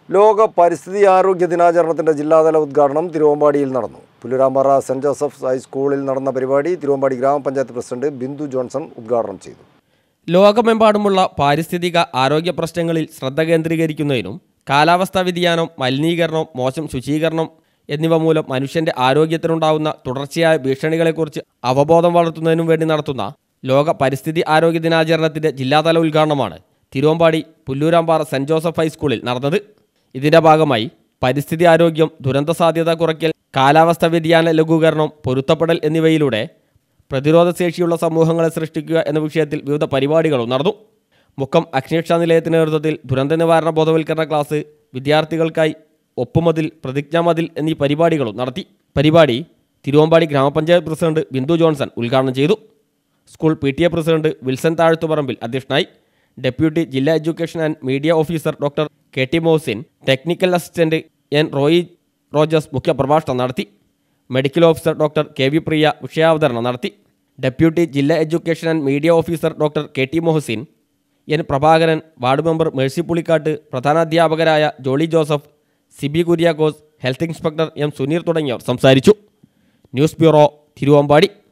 ലോക പരിസ്ഥിതി ആരോഗ്യ ദിനാചരണത്തിന്റെ ജില്ലാതല ഉദ്ഘാടനം തിരുവമ്പാടിയിൽ നടന്നു. പുല്ലൂരാമ്പാറ സെന്റ് ജോസഫ്സ് ഹൈസ്കൂളിൽ നടന്ന പരിപാടി തിരുവമ്പാടി ഗ്രാമപഞ്ചായത്ത് പ്രസിഡന്റ് ബിന്ദു ജോൺസൺ ഉദ്ഘാടനം ചെയ്തു. ലോകമെമ്പാടുമുള്ള പാരിസ്ഥിതിക ആരോഗ്യ പ്രശ്നങ്ങളിൽ ശ്രദ്ധ കേന്ദ്രീകരിക്കുന്നതിനും കാലാവസ്ഥാ വ്യതിയാനം, മലിനീകരണം, മോശം ശുചീകരണം എന്നിവ മൂലം മനുഷ്യന്റെ ആരോഗ്യത്തിനുണ്ടാകുന്ന തുടർച്ചയായ ഭീഷണികളെക്കുറിച്ച് അവബോധം വളർത്തുന്നതിനും വേണ്ടി നടത്തുന്ന ലോക പരിസ്ഥിതി ആരോഗ്യ ദിനാചരണത്തിന്റെ ജില്ലാതല ഉദ്ഘാടനമാണ് തിരുവമ്പാടി പുല്ലൂരാമ്പാറ സെന്റ് ജോസഫ് ഹൈസ്കൂളിൽ നടന്നത്. ഇതിന്റെ ഭാഗമായി പരിസ്ഥിതി ആരോഗ്യം, ദുരന്ത സാധ്യത കുറയ്ക്കൽ, കാലാവസ്ഥാ വ്യതിയാന ലഘൂകരണം, പൊരുത്തപ്പെടൽ എന്നിവയിലൂടെ പ്രതിരോധശേഷിയുള്ള സമൂഹങ്ങളെ സൃഷ്ടിക്കുക എന്ന വിഷയത്തിൽ വിവിധ പരിപാടികളും നടന്നു. മുക്കം അഗ്നിരക്ഷാ നിലയത്തിന്റെ നേതൃത്വത്തിൽ ദുരന്ത നിവാരണ ബോധവൽക്കരണ ക്ലാസ്, വിദ്യാർത്ഥികൾക്കായി ഒപ്പുമതിൽ, പ്രതിജ്ഞാമതിൽ എന്നീ പരിപാടികളും നടത്തി. പരിപാടി തിരുവമ്പാടി ഗ്രാമപഞ്ചായത്ത് പ്രസിഡന്റ് ബിന്ദു ജോൺസൺ ഉദ്ഘാടനം ചെയ്തു. School PTA president Wilson Thazhathuparambil അധ്യക്ഷനായി. ഡെപ്യൂട്ടി ജില്ലാ education and media officer doctor KT Mohasin, technical assistant N Roy Rogers മുഖ്യപ്രഭാഷണം നടത്തി. Medical officer doctor KV Priya വിഷയാവതരണം നടത്തി. ഡെപ്യൂട്ടി ജില്ലാ education and media officer doctor KT Mohasin, N Prabhakaran, ward member Mercy Pulikkat, പ്രധാനാധ്യാപകരായ Jolly Joseph, Siby Kuriakose, health inspector M Suneer തുടങ്ങിയവർ സംസാരിച്ചു. News bureau, Thiruvambady.